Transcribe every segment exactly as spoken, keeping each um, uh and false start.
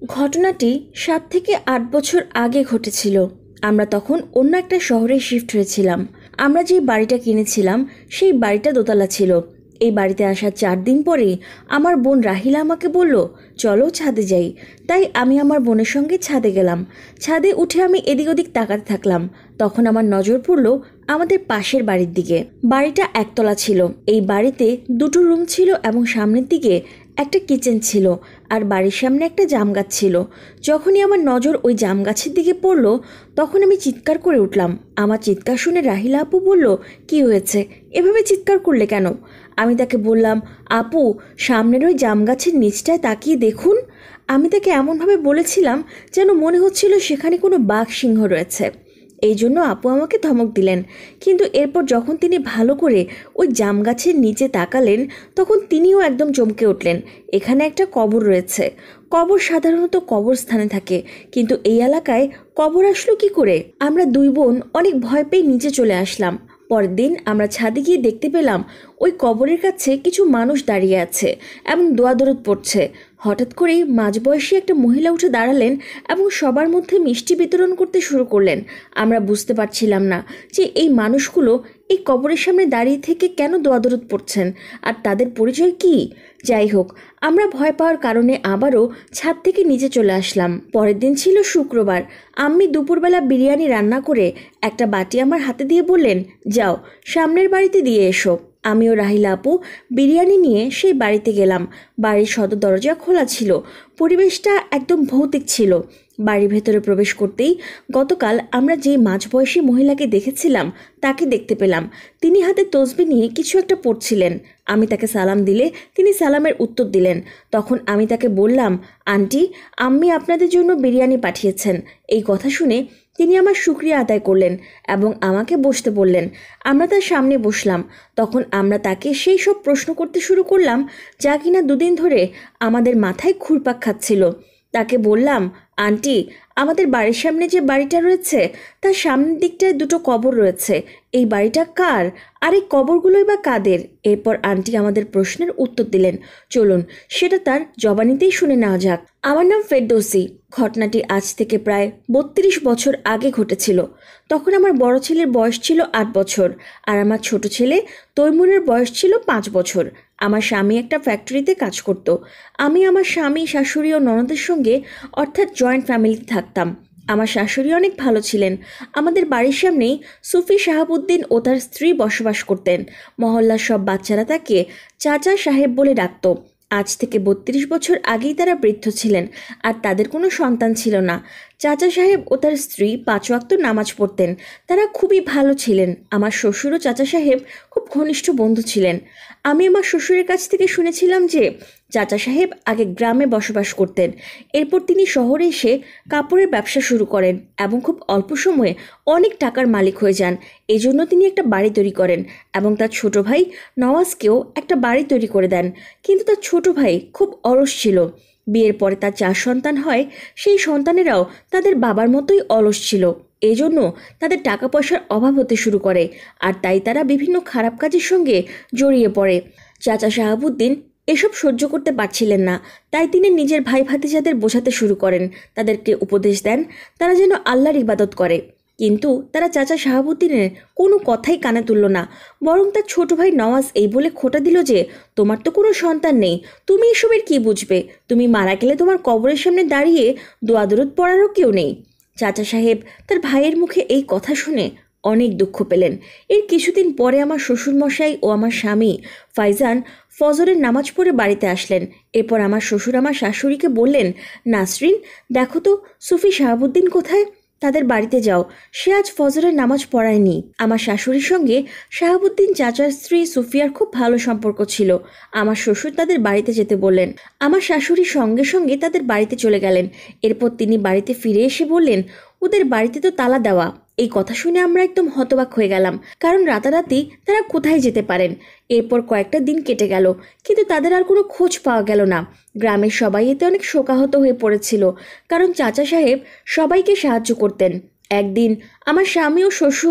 ঘটনাটি সাত থেকে আট বছর আগে ঘটেছিল। আমরা তখন অন্য একটা শহরে শিফট হয়েছিলাম। আমরা যে বাড়িটা কিনেছিলাম সেই বাড়িটা দোতলা ছিল। এই বাড়িতে আসার চার দিন পরেই আমার বোন রাহিলা আমাকে বলল, চলো ছাদে যাই। তাই আমি আমার বোনের সঙ্গে ছাদে গেলাম। ছাদে উঠে আমি এদিক ওদিক তাকাতে থাকলাম। তখন আমার নজর পড়ল আমাদের পাশের বাড়ির দিকে। বাড়িটা একতলা ছিল। এই বাড়িতে দুটো রুম ছিল এবং সামনের দিকে একটা কিচেন ছিল, আর বাড়ির সামনে একটা জাম গাছ ছিল। যখনই আমার নজর ওই জাম গাছের দিকে পড়ল তখন আমি চিৎকার করে উঠলাম। আমার চিৎকার শুনে রাহিলা আপু বলল, কি হয়েছে, এভাবে চিৎকার করলে কেন? আমি তাকে বললাম, আপু সামনের ওই জাম গাছের নিচটায় তাকিয়ে দেখুন। আমি তাকে এমনভাবে বলেছিলাম যেন মনে হচ্ছিল সেখানে কোনো বাঘ সিংহ রয়েছে। এই জন্য আপু আমাকে ধমক দিলেন। কিন্তু এরপর যখন তিনি ভালো করে ওই জাম গাছের নিচে তাকালেন তখন তিনিও একদম চমকে উঠলেন। এখানে একটা কবর রয়েছে। কবর সাধারণত কবরস্থানে থাকে, কিন্তু এই এলাকায় কবর আসলো কি করে? আমরা দুই বোন অনেক ভয় পেয়ে নিচে চলে আসলাম। পরের দিন আমরা ছাদে গিয়ে দেখতে পেলাম ওই কবরের কাছে কিছু মানুষ দাঁড়িয়ে আছে এবং দোয়া দরুদ পড়ছে। হঠাৎ করেই মাঝবয়সী একটা মহিলা উঠে দাঁড়ালেন এবং সবার মধ্যে মিষ্টি বিতরণ করতে শুরু করলেন। আমরা বুঝতে পারছিলাম না যে এই মানুষগুলো এই কবরের সামনে দাঁড়িয়ে থেকে কেন দোয়া দরুদ পড়ছেন আর তাদের পরিচয় কি। যাই হোক, আমরা ভয় পাওয়ার কারণে আবারও ছাদ থেকে নিচে চলে আসলাম। পরের দিন ছিল শুক্রবার। আম্মি দুপুরবেলা বিরিয়ানি রান্না করে একটা বাটি আমার হাতে দিয়ে বললেন, যাও সামনের বাড়িতে দিয়ে এসো। আমিও রাহিলা আপু বিরিয়ানি নিয়ে সেই বাড়িতে গেলাম। বাড়ির সদর দরজা খোলা ছিল। পরিবেশটা একদম ভৌতিক ছিল। বাড়ির ভেতরে প্রবেশ করতেই গতকাল আমরা যে মাঝবয়সী মহিলাকে দেখেছিলাম তাকে দেখতে পেলাম। তিনি হাতে তসবি নিয়ে কিছু একটা পড়ছিলেন। আমি তাকে সালাম দিলে তিনি সালামের উত্তর দিলেন। তখন আমি তাকে বললাম, আন্টি আম্মি আপনাদের জন্য বিরিয়ানি পাঠিয়েছেন। এই কথা শুনে তিনি আমার শুকরিয়া আদায় করলেন এবং আমাকে বসতে বললেন। আমরা তার সামনে বসলাম। তখন আমরা তাকে সেই সব প্রশ্ন করতে শুরু করলাম যা কিনা দুদিন ধরে আমাদের মাথায় ঘুরপাক খাচ্ছিল। তাকে বললাম, আন্টি আমাদের বাড়ির সামনে যে বাড়িটা রয়েছে তার সামনের দিকটায় দুটো কবর রয়েছে। এই বাড়িটা কার আর এই কবরগুলোই বা কাদের? এরপর আন্টি আমাদের প্রশ্নের উত্তর দিলেন। চলুন সেটা তার জবানিতেই শুনে নেওয়া যাক। আমার নাম ফেরদৌসী। ঘটনাটি আজ থেকে প্রায় বত্রিশ বছর আগে ঘটেছিল। তখন আমার বড় ছেলের বয়স ছিল আট বছর আর আমার ছোট ছেলে তৈমুরের বয়স ছিল পাঁচ বছর। আমার স্বামী একটা ফ্যাক্টরিতে কাজ করত। আমি আমার স্বামী, শাশুড়ি ও ননদের সঙ্গে অর্থাৎ জয়েন্ট ফ্যামিলিতে থাকতাম। আমার শাশুড়ি অনেক ভালো ছিলেন। আমাদের বাড়ির সামনেই সুফি শাহাবুদ্দিন ও তার স্ত্রী বসবাস করতেন। মহল্লার সব বাচ্চারা তাকে চাচা সাহেব বলে ডাকত। আজ থেকে বত্রিশ বছর আগেই তারা বৃদ্ধ ছিলেন আর তাদের কোনো সন্তান ছিল না। চাচা সাহেব ও তার স্ত্রী পাঁচ ওয়াক্ত নামাজ পড়তেন। তারা খুবই ভালো ছিলেন। আমার শ্বশুর ও চাচা সাহেব খুব ঘনিষ্ঠ বন্ধু ছিলেন। আমি আমার শ্বশুরের কাছ থেকে শুনেছিলাম যে চাচা সাহেব আগে গ্রামে বসবাস করতেন। এরপর তিনি শহরে এসে কাপড়ের ব্যবসা শুরু করেন এবং খুব অল্প সময়ে অনেক টাকার মালিক হয়ে যান। এজন্য তিনি একটা বাড়ি তৈরি করেন এবং তার ছোট ভাই নওয়াজকেও একটা বাড়ি তৈরি করে দেন। কিন্তু তার ছোট ভাই খুব অলস ছিল। বিয়ের পরে তার চার সন্তান হয়। সেই সন্তানেরাও তাদের বাবার মতোই অলস ছিল। এজন্য তাদের টাকা পয়সার অভাব হতে শুরু করে আর তাই তারা বিভিন্ন খারাপ কাজের সঙ্গে জড়িয়ে পড়ে। চাচা শাহাবুদ্দিন এসব সহ্য করতে পারছিলেন না। তাই তিনি নিজের ভাই ভাতিজাদের বোঝাতে শুরু করেন। তাদেরকে উপদেশ দেন তারা যেন আল্লাহর ইবাদত করে। কিন্তু তারা চাচা শাহাবুদ্দিনের কোনো কথাই কানে তুলল না। বরং তার ছোট ভাই নওয়াজ এই বলে খোঁটা দিল যে তোমার তো কোনো সন্তান নেই, তুমি এসবের কি বুঝবে? তুমি মারা গেলে তোমার কবরের সামনে দাঁড়িয়ে দোয়া দরুদ পড়ারও কেউ নেই। চাচা সাহেব তার ভাইয়ের মুখে এই কথা শুনে অনেক দুঃখ পেলেন। এর কিছুদিন পরে আমার শ্বশুরমশাই ও আমার স্বামী ফাইজান ফজরের নামাজ পড়ে বাড়িতে আসলেন। এরপর আমার শ্বশুর আমার শাশুড়িকে বললেন, নাসরিন দেখো তো সুফি শাহাবুদ্দিন কোথায়? তাদের বাড়িতে যাও, সে আজ ফজরের নামাজ পড়ায়নি। আমার শাশুড়ির সঙ্গে শাহাবুদ্দিন চাচার স্ত্রী সুফিয়ার খুব ভালো সম্পর্ক ছিল। আমার শ্বশুর তাদের বাড়িতে যেতে বললেন। আমার শাশুড়ি সঙ্গে সঙ্গে তাদের বাড়িতে চলে গেলেন। এরপর তিনি বাড়িতে ফিরে এসে বললেন, ওদের বাড়িতে তো তালা দেওয়া। এই কথা শুনে আমরা একদম হতবাক হয়ে গেলাম, কারণ রাতারাতি তারা কোথায় যেতে পারেন। এরপর কয়েকটা দিন কেটে গেল, কিন্তু তাদের আর কোনো খোঁজ পাওয়া গেল না। গ্রামের সবাই এতে অনেক শোকাহত হয়ে পড়েছিল, কারণ চাচা সাহেব সবাইকে সাহায্য করতেন। একদিন আমার স্বামী ও শ্বশুর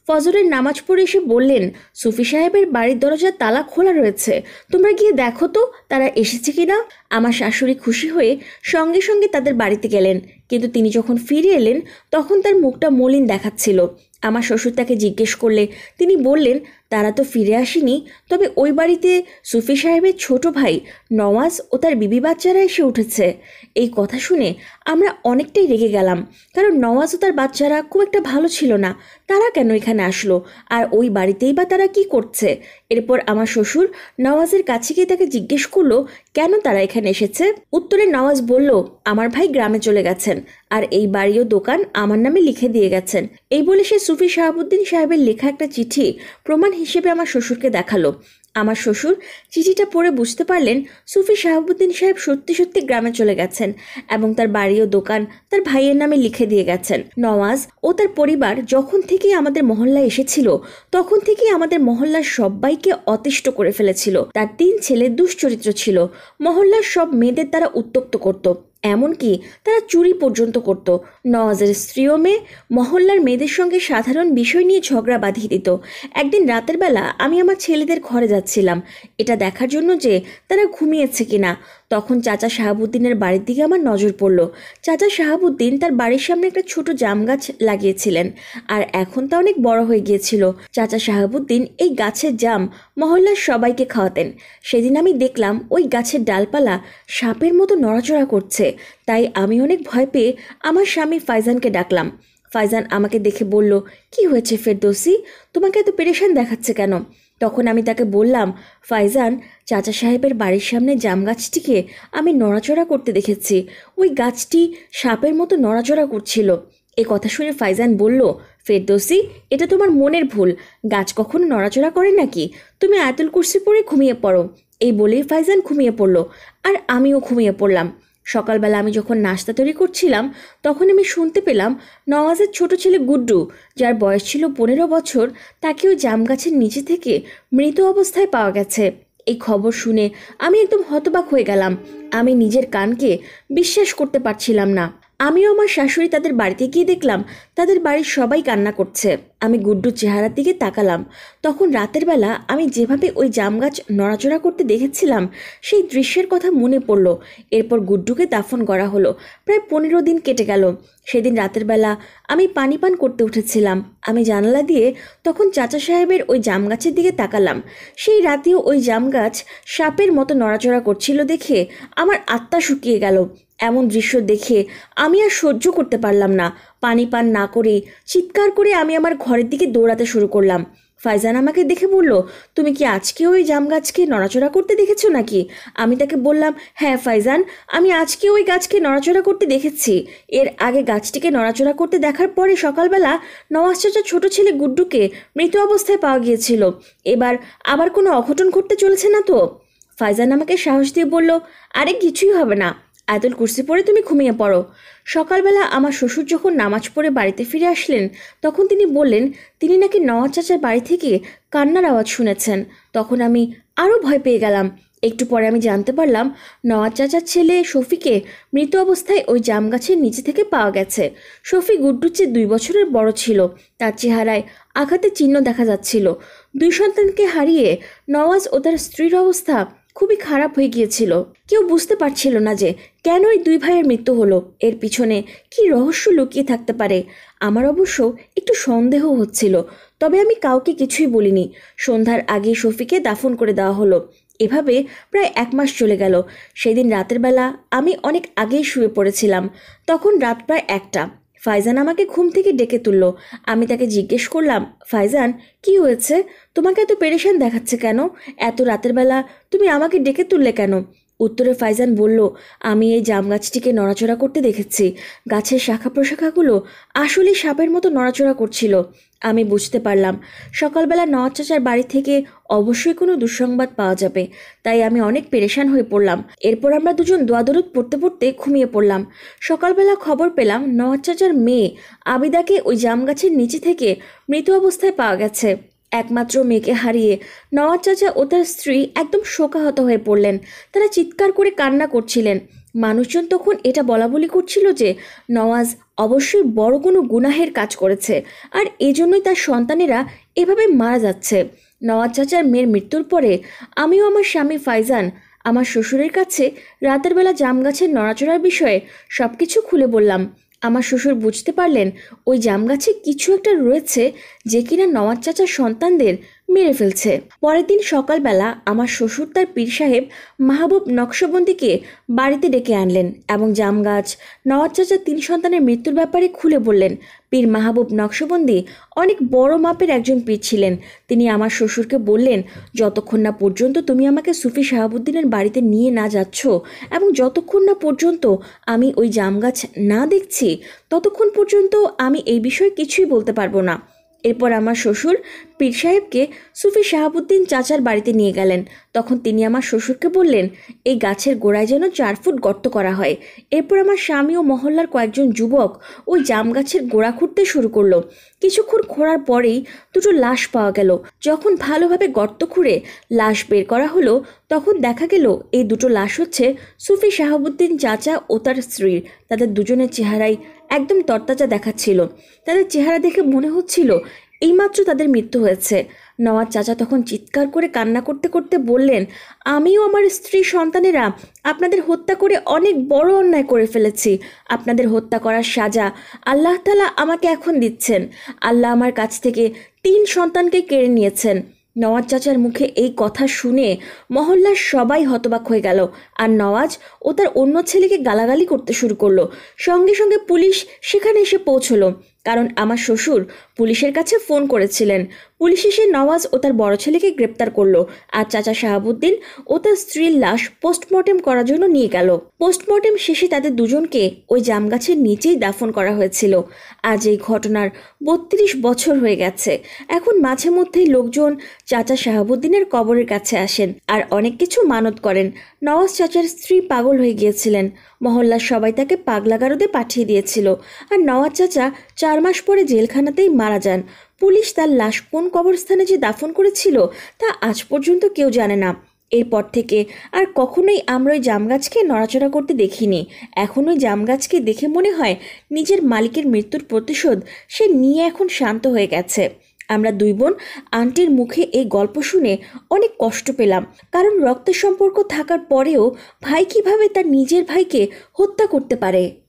ফজরের নামাজ পড়ে এসে বললেন, সুফি সাহেবের বাড়ির দরজার তালা খোলা রয়েছে, তোমরা গিয়ে দেখো তো তারা এসেছে কিনা। আমার শাশুড়ি খুশি হয়ে সঙ্গে সঙ্গে তাদের বাড়িতে গেলেন, কিন্তু তিনি যখন ফিরে এলেন তখন তার মুখটা মলিন দেখাচ্ছিল। আমার শ্বশুর তাকে জিজ্ঞেস করলে তিনি বললেন, তারা তো ফিরে আসেনি, তবে ওই বাড়িতে সুফি সাহেবের ছোট ভাই নওয়াজ ও তার বিবি বাচ্চারা এসে উঠেছে। এই কথা শুনে আমরা অনেকটাই রেগে গেলাম, কারণ নওয়াজ ও তার বাচ্চারা খুব একটা ভালো ছিল না, তারা কেন এখানে আসলো আর ওই বাড়িতেই বা তারা কি করছে। এরপর আমার শ্বশুর নওয়াজের কাছে গিয়ে তাকে জিজ্ঞেস করলো কেন তারা এখানে এসেছে। উত্তরে নওয়াজ বলল, আমার ভাই গ্রামে চলে গেছেন আর এই বাড়ি ও দোকান আমার নামে লিখে দিয়ে গেছেন। এই বলে সে সুফি শাহাবুদ্দিন সাহেবের লেখা একটা চিঠি প্রমাণ হিসেবে আমার শ্বশুরকে দেখালো। আমার শ্বশুর চিঠিটা পড়ে বুঝতে পারলেন সুফি শাহাবুদ্দিন সাহেব সত্যি সত্যি গ্রামে চলে গেছেন এবং তার বাড়ি ও দোকান তার ভাইয়ের নামে লিখে দিয়ে গেছেন। নওয়াজ ও তার পরিবার যখন থেকেই আমাদের মহল্লায় এসেছিল তখন থেকেই আমাদের মহল্লার সবাইকে অতিষ্ঠ করে ফেলেছিল। তার তিন ছেলে দুশ্চরিত্র ছিল, মহল্লার সব মেয়েদের তারা উত্ত্যক্ত করত, এমনকি তারা চুরি পর্যন্ত করত। নওয়াজের স্ত্রীও মেয়ে মহল্লার মেয়েদের সঙ্গে সাধারণ বিষয় নিয়ে ঝগড়া বাঁধিয়ে দিত। একদিন রাতের বেলা আমি আমার ছেলেদের ঘরে যাচ্ছিলাম এটা দেখার জন্য যে তারা ঘুমিয়েছে কিনা, তখন চাচা শাহাবুদ্দিনের বাড়ির দিকে আমার নজর পড়ল। চাচা শাহাবুদ্দিন তার বাড়ির সামনে একটা ছোট জাম গাছ লাগিয়েছিলেন, আর এখন তা অনেক বড় হয়ে গিয়েছিল। চাচা শাহাবুদ্দিন এই গাছের জাম মহল্লার সবাইকে খাওয়াতেন। সেদিন আমি দেখলাম ওই গাছের ডালপালা সাপের মতো নড়াচড়া করছে, তাই আমি অনেক ভয় পেয়ে আমার স্বামী ফাইজানকে ডাকলাম। ফাইজান আমাকে দেখে বলল, কি হয়েছে ফেরদৌসি, তোমাকে এত পেরেশান দেখাচ্ছে কেন? তখন আমি তাকে বললাম, ফাইজান, চাচা সাহেবের বাড়ির সামনে জাম গাছটিকে আমি নড়াচড়া করতে দেখেছি, ওই গাছটি সাপের মতো নড়াচড়া করছিল। এই কথা শুনে ফাইজান বলল, ফেরদৌসি, এটা তোমার মনের ভুল, গাছ কখনো নড়াচড়া করে নাকি? তুমি আয়াতুল কুরসি পড়ে ঘুমিয়ে পড়ো। এই বলেই ফাইজান ঘুমিয়ে পড়ল আর আমিও ঘুমিয়ে পড়লাম। সকালবেলা আমি যখন নাস্তা তৈরি করছিলাম তখন আমি শুনতে পেলাম নওয়াজের ছোট ছেলে গুড্ডু, যার বয়স ছিল পনেরো বছর, তাকে ওই জাম গাছের নিচে থেকে মৃত অবস্থায় পাওয়া গেছে। এই খবর শুনে আমি একদম হতবাক হয়ে গেলাম। আমি নিজের কানকে বিশ্বাস করতে পারছিলাম না। আমিও আমার শাশুড়ি তাদের বাড়িতে গিয়ে দেখলাম তাদের বাড়ির সবাই কান্না করছে। আমি গুড্ডুর চেহারার দিকে তাকালাম, তখন রাতের বেলা আমি যেভাবে ওই জাম গাছ নড়াচড়া করতে দেখেছিলাম সেই দৃশ্যের কথা মনে পড়ল। এরপর গুড্ডুকে দাফন করা হলো। প্রায় পনেরো দিন কেটে গেল। সেদিন রাতের বেলা আমি পানি পান করতে উঠেছিলাম। আমি জানালা দিয়ে তখন চাচা সাহেবের ওই জাম গাছের দিকে তাকালাম। সেই রাতেও ওই জাম গাছ সাপের মতো নড়াচড়া করছিল দেখে আমার আত্মা শুকিয়ে গেল। এমন দৃশ্য দেখে আমি আর সহ্য করতে পারলাম না। পানি পান না করে চিৎকার করে আমি আমার ঘরের দিকে দৌড়াতে শুরু করলাম। ফাইজান আমাকে দেখে বলল, তুমি কি আজকে ওই জাম গাছকে নড়াচড়া করতে দেখেছো নাকি? আমি তাকে বললাম, হ্যাঁ ফাইজান, আমি আজকে ওই গাছকে নড়াচড়া করতে দেখেছি। এর আগে গাছটিকে নড়াচড়া করতে দেখার পরে সকালবেলা নওয়াজ চাচার ছোট ছেলে গুড্ডুকে মৃত অবস্থায় পাওয়া গিয়েছিল। এবার আবার কোনো অঘটন ঘটতে চলেছে না তো? ফাইজান আমাকে সাহস দিয়ে বলল, আরে কিছুই হবে না, আয়াতুল কুরসি পড়ে তুমি ঘুমিয়ে পড়ো। সকালবেলা আমার শ্বশুর যখন নামাজ পড়ে বাড়িতে ফিরে আসলেন তখন তিনি বললেন তিনি নাকি নওয়াজ চাচার বাড়ি থেকে কান্নার আওয়াজ শুনেছেন। তখন আমি আরও ভয় পেয়ে গেলাম। একটু পরে আমি জানতে পারলাম নওয়াজ চাচার ছেলে শফিকে মৃত অবস্থায় ওই জাম গাছের নিচে থেকে পাওয়া গেছে। শফি গুড্ডুর চেয়ে দুই বছরের বড় ছিল। তার চেহারায় আঘাতের চিহ্ন দেখা যাচ্ছিল। দুই সন্তানকে হারিয়ে নওয়াজ ও তার স্ত্রীর অবস্থা খুবই খারাপ হয়ে গিয়েছিল। কেউ বুঝতে পারছিল না যে কেন এই দুই ভাইয়ের মৃত্যু হলো, এর পিছনে কি রহস্য লুকিয়ে থাকতে পারে। আমার অবশ্য একটু সন্দেহ হচ্ছিল, তবে আমি কাউকে কিছুই বলিনি। সন্ধ্যার আগে শফিকে দাফন করে দেওয়া হলো। এভাবে প্রায় এক মাস চলে গেল। সেদিন রাতের বেলা আমি অনেক আগেই শুয়ে পড়েছিলাম। তখন রাত প্রায় একটা। ফাইজান আমাকে ঘুম থেকে ডেকে তুলল। আমি তাকে জিজ্ঞেস করলাম, ফাইজান, কি হয়েছে? তোমাকে এত পেরেশান দেখাচ্ছে কেন? এত রাতের বেলা তুমি আমাকে ডেকে তুললে কেন? উত্তরে ফাইজান বলল, আমি এই জাম গাছটিকে নড়াচড়া করতে দেখেছি। গাছের শাখা প্রশাখাগুলো আসলে সাপের মতো নড়াচড়া করছিল। আমি বুঝতে পারলাম সকালবেলা নওয়াজ চাচার বাড়ি থেকে অবশ্যই কোনো দুঃসংবাদ পাওয়া যাবে, তাই আমি অনেক পেরেশান হয়ে পড়লাম। এরপর আমরা দুজন দোয়া দরুদ পড়তে পড়তে ঘুমিয়ে পড়লাম। সকালবেলা খবর পেলাম নওয়াজ চাচার মেয়ে আবিদাকে ওই জাম গাছের নিচে থেকে মৃত অবস্থায় পাওয়া গেছে। একমাত্র মেয়েকে হারিয়ে নওয়াজ চাচা ও তার স্ত্রী একদম শোকাহত হয়ে পড়লেন। তারা চিৎকার করে কান্না করছিলেন। মানুষজন তখন এটা বলা বলি করছিল যে নওয়াজ অবশ্যই বড় কোনো গুনাহের কাজ করেছে, আর এজন্যই তার সন্তানেরা এভাবে মারা যাচ্ছে। নওয়াজ চাচার মেয়ের মৃত্যুর পরে আমিও আমার স্বামী ফাইজান আমার শ্বশুরের কাছে রাতের বেলা জাম গাছের নড়াচড়ার বিষয়ে সব কিছু খুলে বললাম। আমার শ্বশুর বুঝতে পারলেন ওই জাম গাছে কিছু একটা রয়েছে যে কিনা নওয়াজ চাচার সন্তানদের মেরে ফেলছে। পরের দিন সকালবেলা আমার শ্বশুর তার পীর সাহেব মাহবুব নকশবন্দিকে বাড়িতে ডেকে আনলেন এবং জাম গাছ, নওয়াজ চাচার তিন সন্তানের মৃত্যুর ব্যাপারে খুলে বললেন। পীর মাহবুব নকশবন্দি অনেক বড় মাপের একজন পীর ছিলেন। তিনি আমার শ্বশুরকে বললেন, যতক্ষণ না পর্যন্ত তুমি আমাকে সুফি শাহাবুদ্দিনের বাড়িতে নিয়ে না যাচ্ছ এবং যতক্ষণ না পর্যন্ত আমি ওই জাম গাছ না দেখছি ততক্ষণ পর্যন্ত আমি এই বিষয়ে কিছুই বলতে পারবো না। এরপর আমার শ্বশুর পীর সাহেবকে সুফি শাহাবুদ্দিন চাচার বাড়িতে নিয়ে গেলেন। তখন তিনি আমার শ্বশুরকে বললেন, এই গাছের গোড়ায় যেন চার ফুট গর্ত করা হয়। এরপর আমার স্বামী ও মহল্লার কয়েকজন যুবক ওই জাম গাছের গোড়া খুঁড়তে শুরু করলো। কিছুক্ষণ খোঁড়ার পরেই দুটো লাশ পাওয়া গেল। যখন ভালোভাবে গর্ত খুঁড়ে লাশ বের করা হলো তখন দেখা গেল এই দুটো লাশ হচ্ছে সুফি শাহাবুদ্দিন চাচা ও তার স্ত্রীর। তাদের দুজনের চেহারাই একদম তরতাজা দেখাচ্ছিল। তাদের চেহারা দেখে মনে হচ্ছিল এইমাত্র তাদের মৃত্যু হয়েছে। নওয়াজ চাচা তখন চিৎকার করে কান্না করতে করতে বললেন, আমিও আমার স্ত্রী সন্তানেরা আপনাদের হত্যা করে অনেক বড় অন্যায় করে ফেলেছি। আপনাদের হত্যা করার সাজা আল্লাহ তাআলা আমাকে এখন দিচ্ছেন। আল্লাহ আমার কাছ থেকে তিন সন্তানকে কেড়ে নিয়েছেন। নওয়াজ চাচার মুখে এই কথা শুনে মহল্লার সবাই হতবাক হয়ে গেল, আর নওয়াজ ও তার অন্য ছেলেকে গালাগালি করতে শুরু করলো। সঙ্গে সঙ্গে পুলিশ সেখানে এসে পৌঁছলো, কারণ আমার শ্বশুর পুলিশের কাছে ফোন করেছিলেন। পুলিশ এসে নওয়াজ ও তার বড় ছেলেকে গ্রেপ্তার করলো, আর চাচা শাহাবুদ্দিন ও তার স্ত্রীর লাশ পোস্টমর্টেম করার জন্য নিয়ে গেল। পোস্টমর্টেম শেষে তাদের দুজনকে ওই জাম গাছের নিচেই দাফন করা হয়েছিল। আজ এই ঘটনার বত্রিশ বছর হয়ে গেছে। এখন মাঝে মধ্যেই লোকজন চাচা শাহাবুদ্দিনের কবরের কাছে আসেন আর অনেক কিছু মানত করেন। নওয়াজ চাচার স্ত্রী পাগল হয়ে গিয়েছিলেন। মহল্লার সবাই তাকে পাগলা গারদে পাঠিয়ে দিয়েছিল, আর নওয়াজ চাচা চার মাস পরে জেলখানাতেই মারা যান। পুলিশ তার লাশ কোন কবরস্থানে যে দাফন করেছিল তা আজ পর্যন্ত কেউ জানে না। এরপর থেকে আর কখনোই আমরা ওই জাম গাছকে নড়াচড়া করতে দেখিনি। এখন ওই জাম গাছকে দেখে মনে হয় নিজের মালিকের মৃত্যুর প্রতিশোধ সে নিয়ে এখন শান্ত হয়ে গেছে। আমরা দুই বোন আন্টির মুখে এই গল্প শুনে অনেক কষ্ট পেলাম, কারণ রক্তের সম্পর্ক থাকার পরেও ভাই কিভাবে তার নিজের ভাইকে হত্যা করতে পারে।